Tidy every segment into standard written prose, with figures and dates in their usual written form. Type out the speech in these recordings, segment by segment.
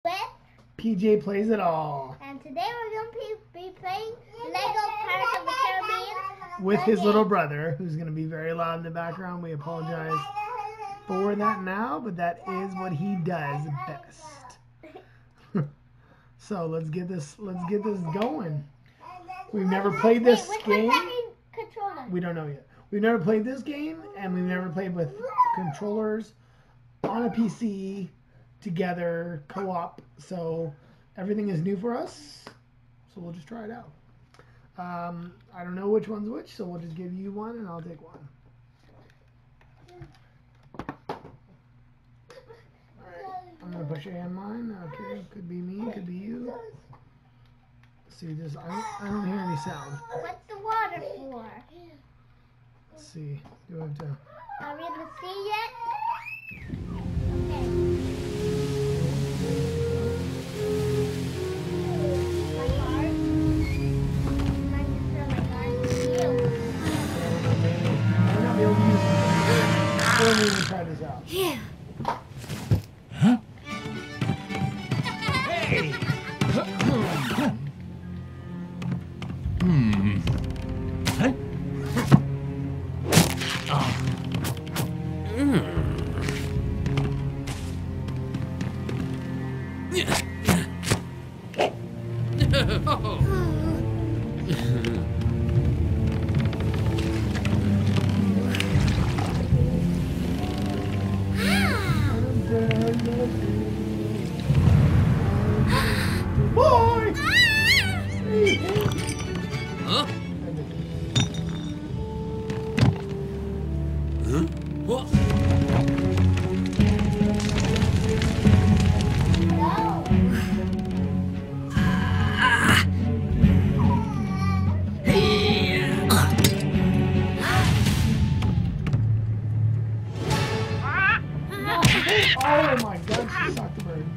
with PJ Plays It All. And today we're going to be playing Lego Pirates of the Caribbean With his little brother, who's going to be very loud in the background. We apologize for that now, but that is what he does best. So let's get this going. We've never played this game. Controller? We don't know yet. We've never played this game, and we've never played with controllers on a PC together, co-op. So everything is new for us. So we'll just try it out. I don't know which one's which, so we'll just give you one, and I'll take one. I'm gonna push A on mine. Okay, could be me, could be you. Let's see this. I don't hear any sound. What's the water for? Let's see. Do I have to? Are we in the sea yet? Okay. My card. Mine just fell my card. I might not be able to use it. We'll need to try this out. Yeah. Huh? Hey! Huh? Boy! Huh? Huh? What? Oh my god, she sucked the bird.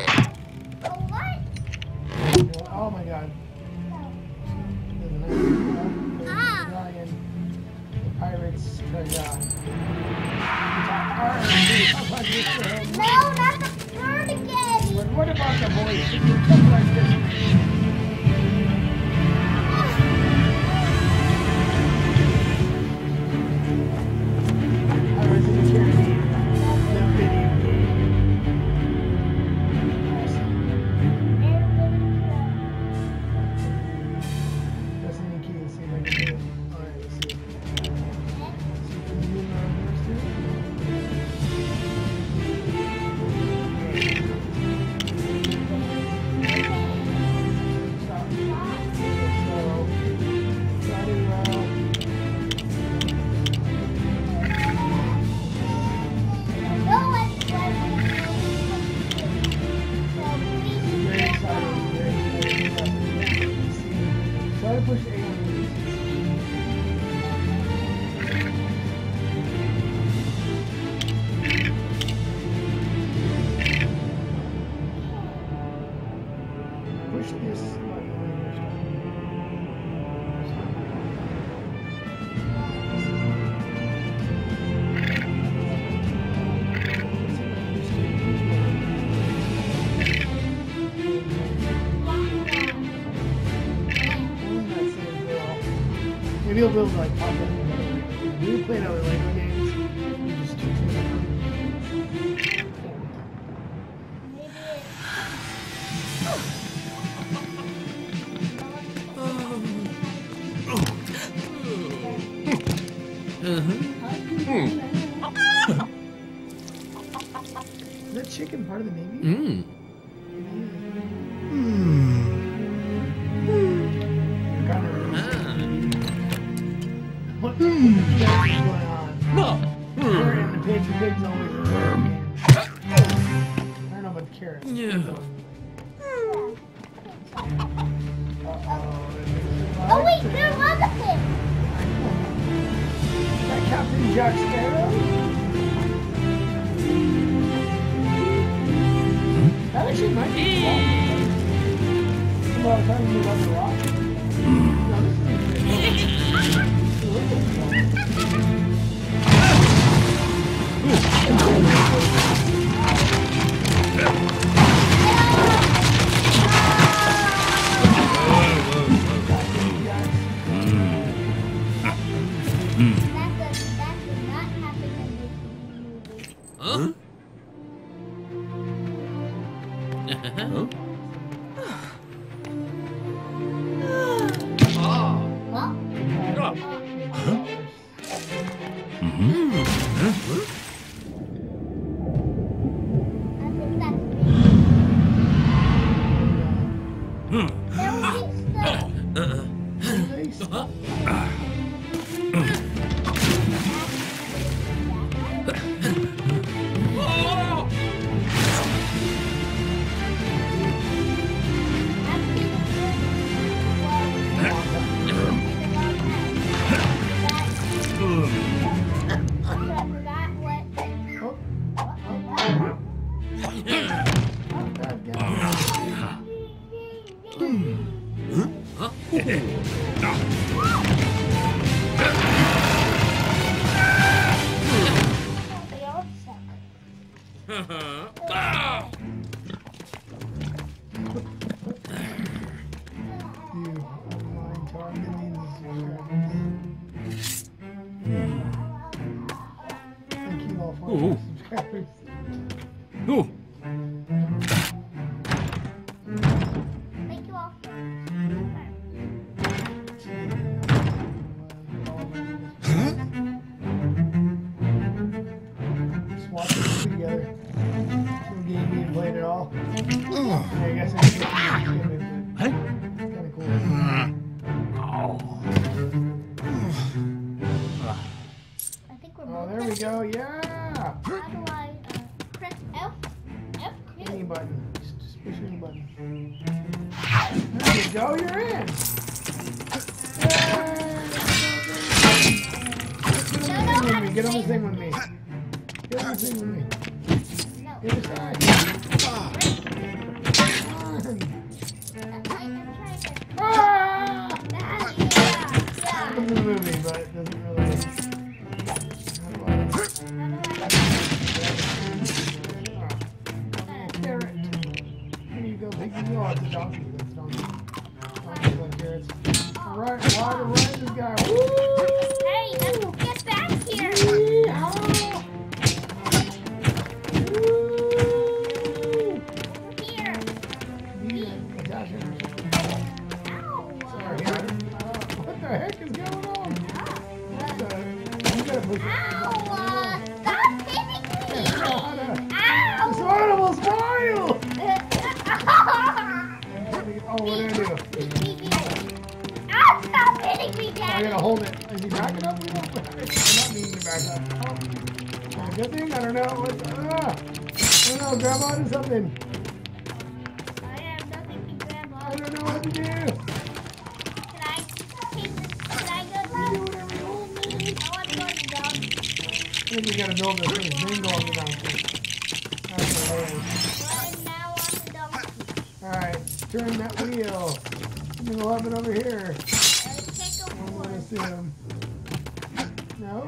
What? Oh my god. The pirates treasure. No, not the bird again. But what about the voice? Can you talk like this? Pirates of the Caribbean, the video game. That's the new key. Let's see if I can do it. Alright, let's see. Can you do the reverse too? Stop. So, try No, it's very excited. Very excited. Try to push A on these. Push this button when you're Maybe you'll be able to like pop that together. We played other Lego games. We just choose it. Is that chicken part of the Navy? What the heck is going on? And the pig's always in the game. I don't know about the carrot. Oh wait, there was a pig. Is that Captain Jack Sparrow? That actually might be well, I'm trying to move up the rock. No, this is No! Thank you all for Ooh. subscribers. Ooh. Thank you all for Just watch this together. Some game being played at all. I guess it's kind of cool. I think we're Oh, both there we go. Yeah. How do I press F? Any button. Just push any button. There you go. You're in. Yay. Get on the thing with me. Get on the thing with me. No. The other side. Come on. Ah! Yeah. It's a movie, but it doesn't really. Carrot. Here you go, Piggy. Oh, it's a donkey. That's a donkey. Donkeys like carrots. Alright, why to this guy? Woo! Hey, let's get back here. Yeehaw! Woo! Here. Yeah, gotcha. Ow. Sorry, what the heck is going on? What the? You gotta push it. Ow. Stop hitting me. This Ow. audible smile! Oh, what did I do? Ow, stop hitting me, I Daddy. gotta hold it. Is he backing up? I'm not needing to back up. Oh. Good thing? I don't know. I don't know. Grab onto something. I have nothing to grab I on. don't know what to do. Can I take this? Can I go You do down? whatever you want, man. I want to go down. I think we gotta build this thing going on. That's the way. Well, now on the donkey. Alright, turn that wheel. Something will happen over here. Take a I'm one. gonna assume. No?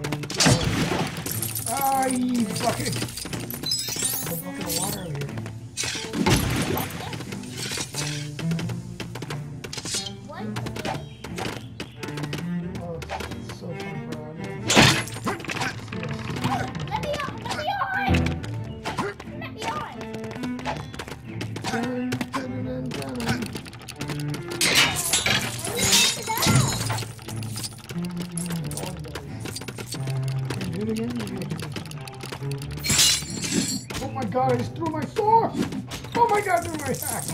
Ah, you bucket. There's a bucket of water over here. What? Oh, it's so fun for our Let me on! Let me on! Let me on! Dun, dun, dun, dun, dun. Do it again. Oh my god, I just threw my sword! Oh my god, threw my axe!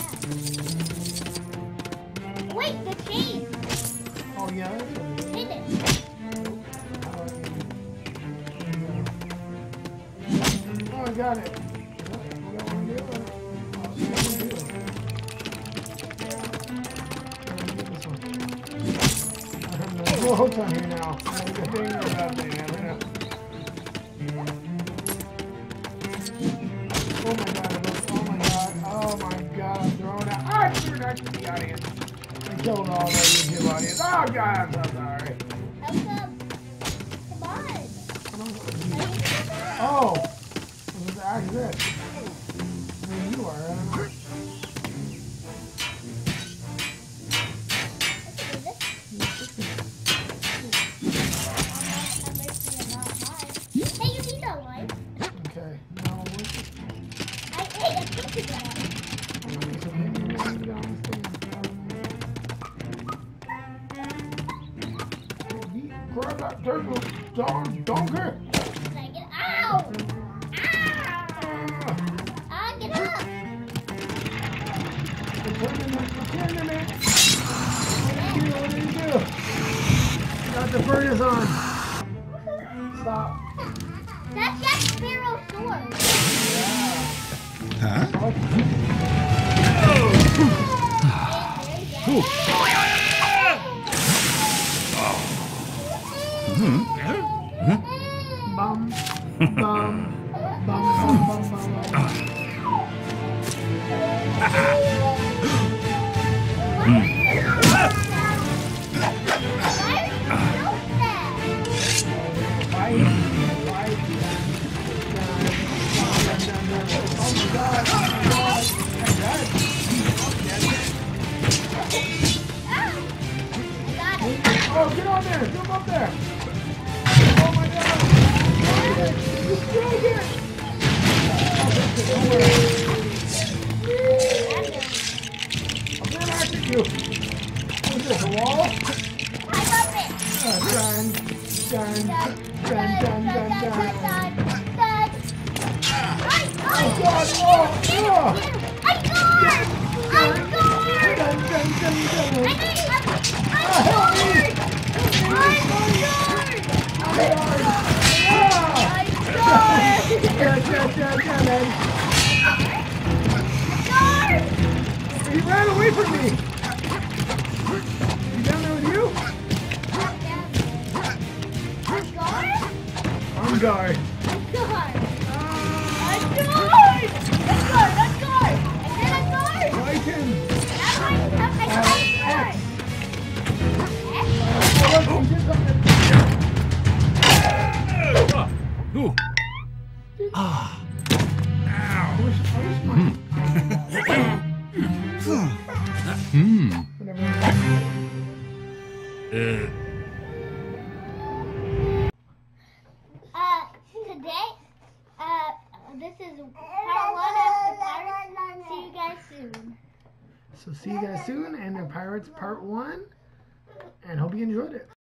Wait, the chain! Oh yeah, that's what it is. Hit it! Oh, I got it. What do I want to do? What do I want to do? There's no hooks on here now. There's a thing or nothing. I don't know. Oh my god, oh my god, oh my god, I'm throwing out. I threw it out to the audience. I killed all the YouTube audience. Oh god, I'm so sorry. How come? Come on! Are you sure? Oh! What the heck is this? I mean, you are, I don't know. Hey, you need a life. Okay, now I ate a pizza. Donker. Like it. Ow! Ah, get up! What do you do? Got the furnace on. Stop. That's Jack Sparrow's sword. Huh? Ooh. Bum, bum, bum, bum, bum, bum. Oh, get on there! Jump up there! Oh my God! Just drag it! Don't worry. I'm gonna act at you. What is this, a wall? I love it. Dun, dun, dun, dun, dun, dun. Oh God! Oh! I'm Dun, dun, dun, dun. Help me! He ran away from me! He down there with you? On guard. Right in. Ooh. Ah. Today, this is part 1 of the Pirates. See you guys soon. So see you guys soon, and the Pirates Part 1, and hope you enjoyed it.